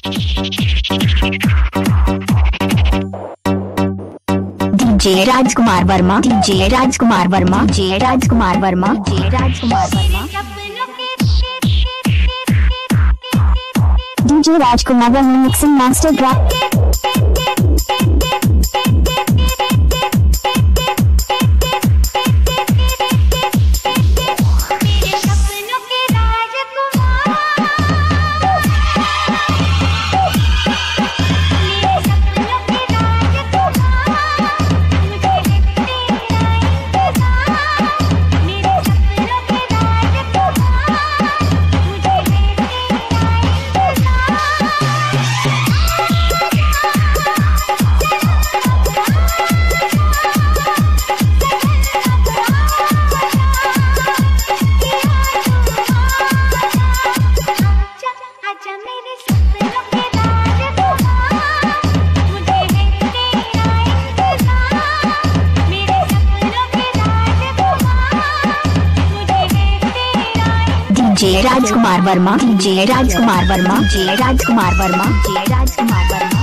DJ Rajkumar Verma, DJ Rajkumar Verma, DJ Rajkumar Verma, DJ Rajkumar Verma, DJ Rajkumar Verma mixing master drop. DJ Rajkumar Verma, DJ Rajkumar Verma, DJ Rajkumar Verma, DJ Rajkumar Verma,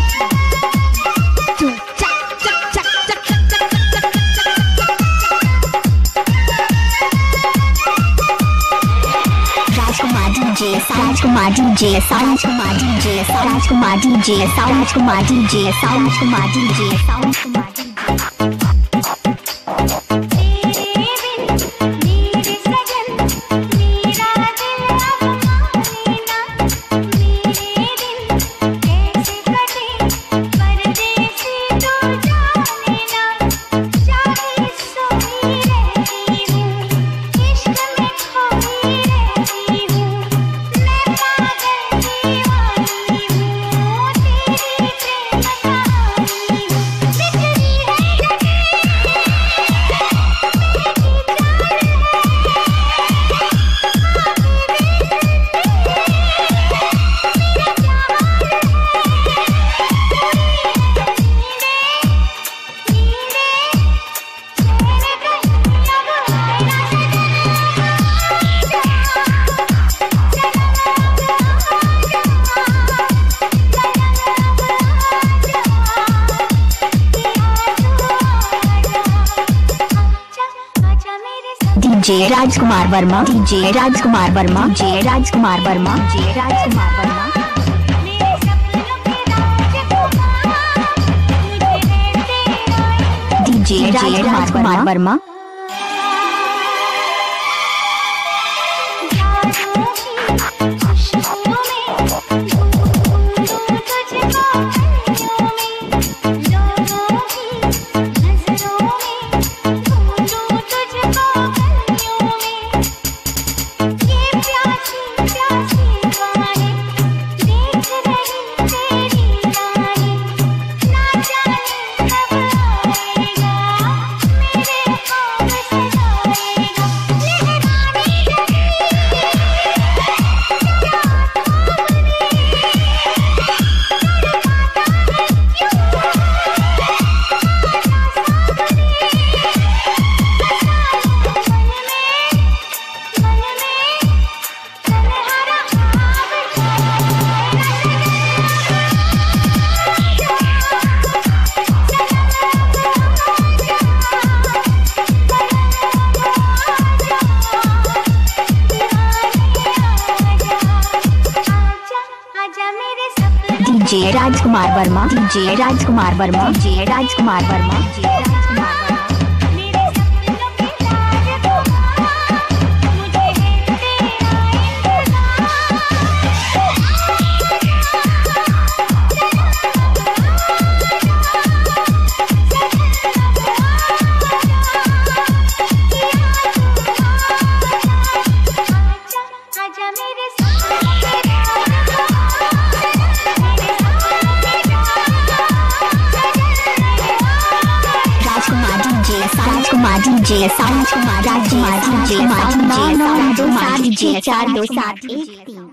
Rajkumar DJ, Rajkumar DJ, Rajkumar DJ, Rajkumar DJ, Rajkumar DJ, Rajkumar DJ, Rajkumar DJ Rajkumar Verma, DJ Rajkumar Verma, DJ Rajkumar Verma, DJ Rajkumar Verma, DJ Rajkumar Verma, DJ Rajkumar Verma, DJ Rajkumar Verma, DJ Rajkumar Verma, DJ Rajkumar Verma, Rajkumar DJ, Rajkumar DJ, 42713